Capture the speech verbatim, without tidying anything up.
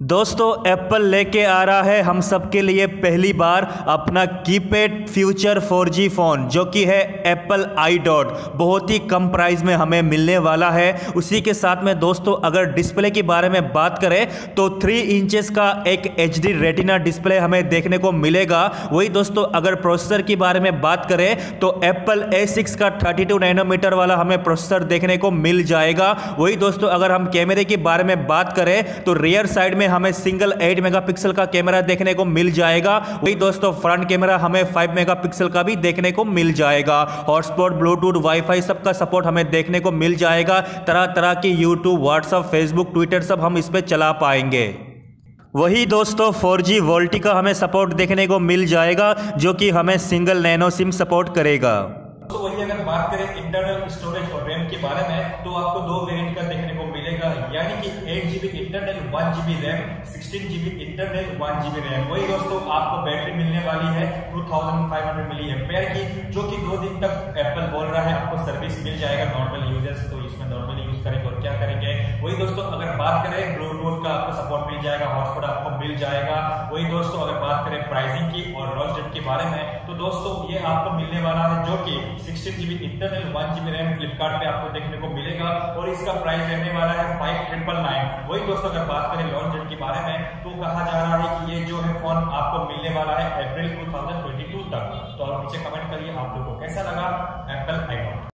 दोस्तों एप्पल लेके आ रहा है हम सबके लिए पहली बार अपना keypad future four G phone जो कि है एप्पल आई डॉट। बहुत ही कम प्राइस में हमें मिलने वाला है। उसी के साथ में दोस्तों अगर डिस्प्ले के बारे में बात करें तो थ्री इंचेस का एक एच डी रेटिना डिस्प्ले हमें देखने को मिलेगा। वही दोस्तों अगर प्रोसेसर की बारे में बात करें तो एप्पल ए सिक्स का थर्टी टू नैनोमीटर वाला हमें प्रोसेसर देखने को मिल जाएगा। वही दोस्तों अगर हम कैमरे के बारे में बात करें तो रियर साइड में हमें सिंगल एट मेगापिक्सल का कैमरा देखने को मिल जाएगा। वही दोस्तों फ्रंट कैमरा हमें फाइव मेगापिक्सल का भी देखने को मिल जाएगा। हॉटस्पॉट, ब्लूटूथ, वाईफाई सबका सपोर्ट हमें देखने को मिल जाएगा। तरह तरह की यूट्यूब, व्हाट्सएप, फेसबुक, ट्विटर सब हम इस पे चला पाएंगे। वही दोस्तों फोर जी वोल्टी का हमें सपोर्ट देखने को मिल जाएगा जो कि हमें सिंगल नैनो सिम सपोर्ट करेगा। तो वही अगर बात करें इंटरनल स्टोरेज और रैम के बारे में तो आपको दो वेरिएंट का देखने को मिलेगा, यानी कि eight GB internal, one GB RAM, sixteen GB internal, one GB RAM. वही दोस्तों आपको बैटरी मिलने वाली है two thousand five hundred milli ampere की, जो कि दो दिन तक एप्पल बोल रहा है आपको सर्विस मिल जाएगा नॉर्मल यूजर्स। तो इसमें नॉर्मली यूज करेंगे और क्या करेंगे। वही दोस्तों अगर बात करें ब्लूटूथ का आपको सपोर्ट मिल जाएगा, हॉटस्पॉट आपको मिल जाएगा। वही दोस्तों अगर बात करें प्राइसिंग की और लॉन्च डेट के बारे में तो दोस्तों ये आपको मिलने वाला है जो कि sixteen GB internal, one GB RAM Flipkart पे आपको देखने को मिलेगा और इसका प्राइस रहने वाला है फाइव ट्रिपल नाइन। वही दोस्तों अगर बात करें लॉन्च डेट के बारे में तो कहा जा रहा है कि ये जो है फोन आपको मिलने वाला है April two thousand twenty two तक। तो आप नीचे कमेंट करिए आप लोगों को कैसा लगा एप्पल आई डॉट।